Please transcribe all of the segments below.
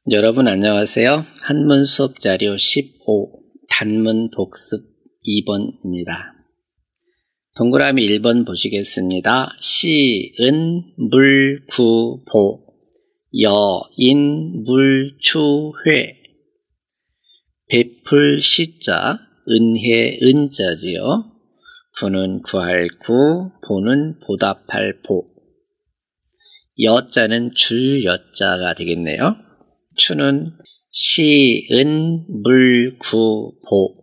여러분 안녕하세요. 한문 수업 자료 15 단문 복습 2번입니다. 동그라미 1번 보시겠습니다. 시은 물구보 여인 물추회 베풀 시자 은혜 은자지요. 구는 구할 구 보는 보답할 보 여자는 줄 여자가 되겠네요. 추는 시은 물구보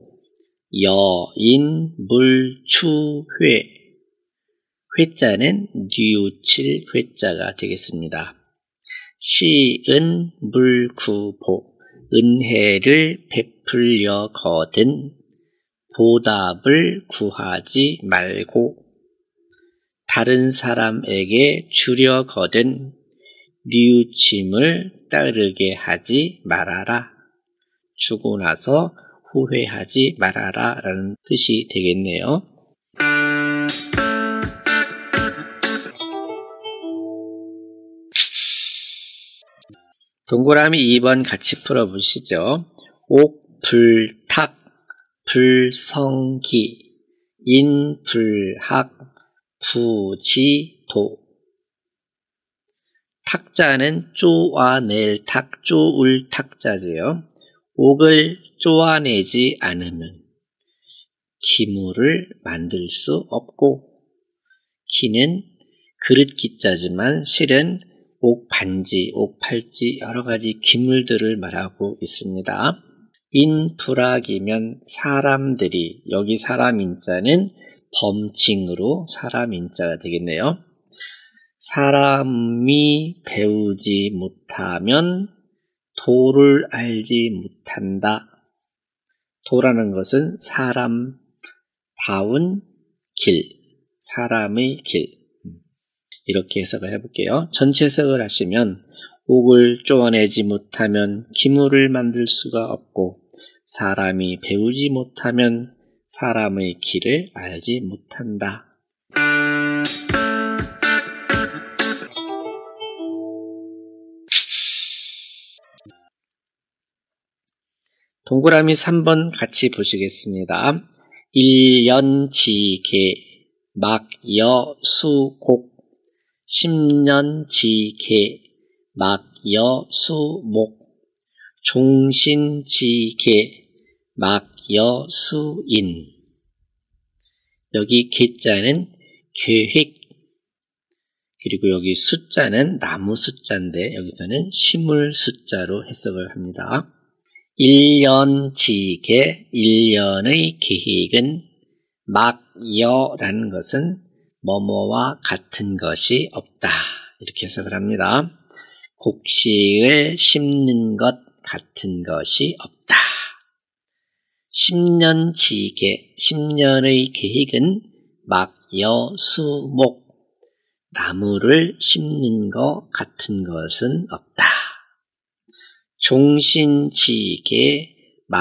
여인 물추회 회자는 뉘우칠 회자가 되겠습니다. 시은 물구보 은혜를 베풀려 거든 보답을 구하지 말고 다른 사람에게 주려 거든 뉘우침을 따르게 하지 말아라. 주고 나서 후회하지 말아라 라는 뜻이 되겠네요. 동그라미 2번 같이 풀어보시죠. 옥불탁 불성기 인불학 부지도 탁자는 쪼아낼 탁, 쪼을 탁자지요. 옥을 쪼아내지 않으면 기물을 만들 수 없고 기는 그릇 기자지만 실은 옥반지, 옥팔찌 여러 가지 기물들을 말하고 있습니다. 인불학이면 사람들이 여기 사람 인자는 범칭으로 사람 인자가 되겠네요. 사람이 배우지 못하면 도를 알지 못한다. 도라는 것은 사람다운 길, 사람의 길. 이렇게 해석을 해볼게요. 전체 해석을 하시면 옥을 쪼아내지 못하면 기물을 만들 수가 없고 사람이 배우지 못하면 사람의 길을 알지 못한다. 동그라미 3번 같이 보시겠습니다. 일년지계 막여수곡 10년지계 막여수목 종신지계 막여수인 여기 계자는 계획 그리고 여기 숫자는 나무 숫자인데 여기서는 식물 숫자로 해석을 합니다. 1년지계 1년의 계획은 막여라는 것은 뭐뭐와 같은 것이 없다 이렇게 해석을 합니다. 곡식을 심는 것 같은 것이 없다. 10년지계 10년의 계획은 막여수목 나무를 심는 것 같은 것은 없다. 종신지계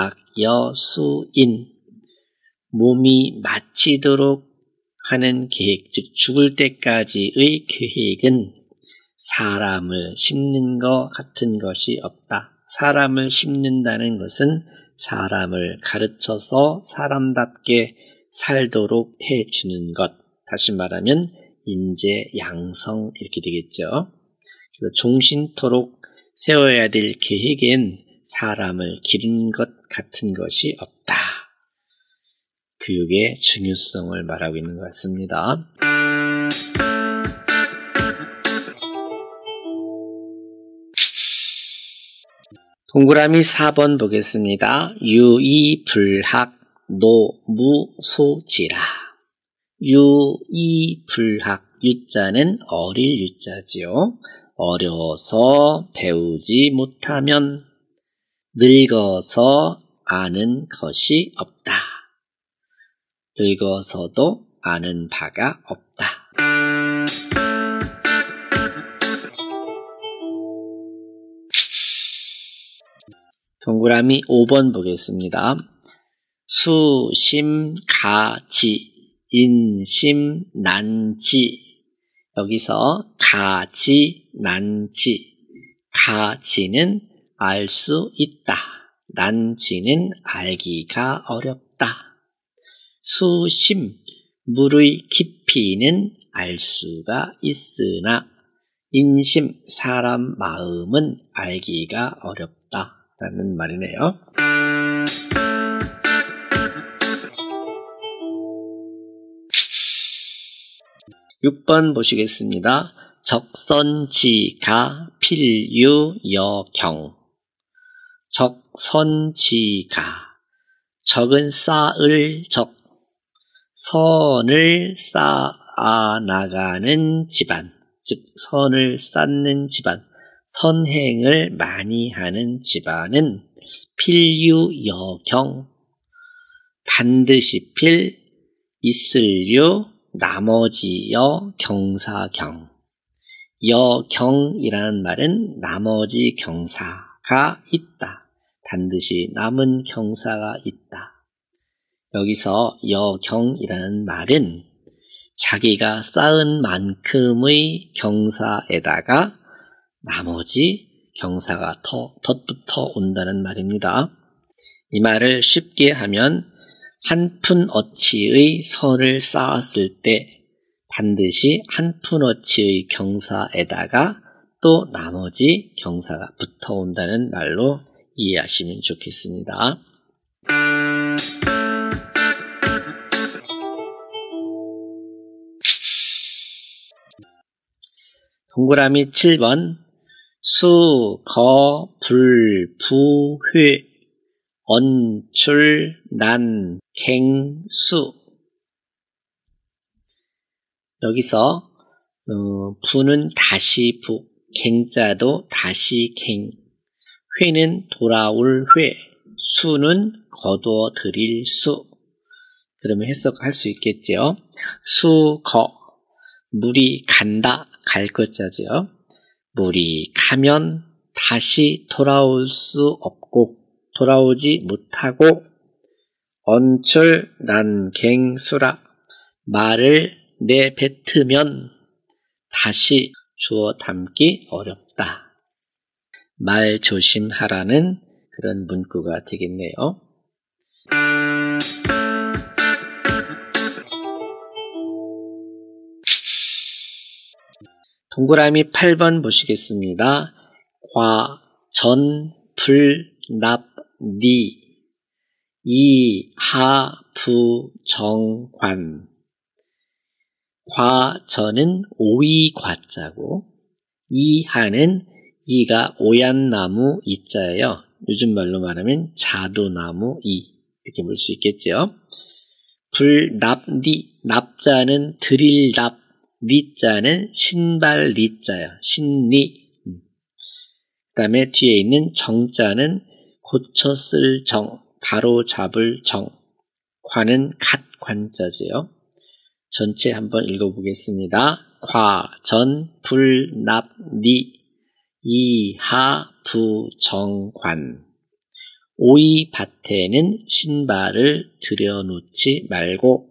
막여수인 몸이 마치도록 하는 계획, 즉 죽을 때까지의 계획은 사람을 심는 것 같은 것이 없다. 사람을 심는다는 것은 사람을 가르쳐서 사람답게 살도록 해주는 것. 다시 말하면 인재, 양성 이렇게 되겠죠. 그래서 종신토록 세워야 될 계획엔 사람을 기른 것 같은 것이 없다. 교육의 중요성을 말하고 있는 것 같습니다. 동그라미 4번 보겠습니다. 유이불학 노무소지라 유이불학 유자는 어릴 유자지요. 어려서 배우지 못하면 늙어서 아는 것이 없다. 늙어서도 아는 바가 없다. 동그라미 5번 보겠습니다. 수심가지 인심난지 여기서 가지, 난지, 가지는 알 수 있다. 난지는 알기가 어렵다. 수심, 물의 깊이는 알 수가 있으나 인심, 사람 마음은 알기가 어렵다. 라는 말이네요. 6번 보시겠습니다. 적선지가 필유여경. 적선지가, 적은 쌓을 적, 선을 쌓아 나가는 집안, 즉 선을 쌓는 집안, 선행을 많이 하는 집안은 필유여경, 반드시 필, 있을유, 나머지여, 경사경. 여경이라는 말은 나머지 경사가 있다. 반드시 남은 경사가 있다. 여기서 여경이라는 말은 자기가 쌓은 만큼의 경사에다가 나머지 경사가 덧붙어 온다는 말입니다. 이 말을 쉽게 하면 한 푼 어치의 선을 쌓았을 때 반드시 한 푼 어치의 경사에다가 또 나머지 경사가 붙어 온다는 말로 이해하시면 좋겠습니다. 동그라미 7번 수, 거, 불, 부, 회, 언출, 난, 갱, 수. 여기서 부는 다시 부, 갱자도 다시 갱, 회는 돌아올 회, 수는 거두어 드릴 수. 그러면 해석할 수 있겠죠. 수, 거, 물이 간다, 갈 것자죠. 물이 가면 다시 돌아올 수 없고 돌아오지 못하고 언출, 난, 갱, 수라. 말을 내뱉으면 다시 주워 담기 어렵다. 말 조심하라는 그런 문구가 되겠네요. 동그라미 8번 보시겠습니다. 과, 전, 불, 납, 니, 이, 하, 부, 정, 관. 과, 전은 오이 과자고 이, 하는 이가 오얏나무 이자예요. 요즘 말로 말하면 자두나무 이 이렇게 볼 수 있겠죠. 불, 납, 니, 납자는 드릴 납, 니자는 신발 니자예요. 신니. 그 다음에 뒤에 있는 정자는 고쳐 쓸 정, 바로 잡을 정. 관은 갓 관자지요. 전체 한번 읽어보겠습니다. 과, 전, 불, 납, 니, 이, 하, 부, 정, 관. 오이 밭에는 신발을 들여놓지 말고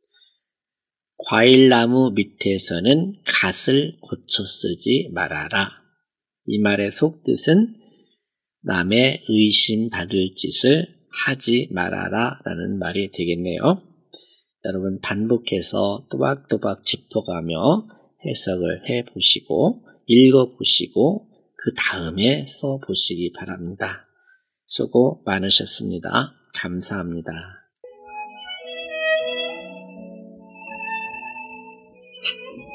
과일나무 밑에서는 갓을 고쳐 쓰지 말아라. 이 말의 속뜻은 남의 의심받을 짓을 하지 말아라 라는 말이 되겠네요. 여러분 반복해서 또박또박 짚어가며 해석을 해보시고 읽어보시고 그 다음에 써보시기 바랍니다. 수고 많으셨습니다. 감사합니다.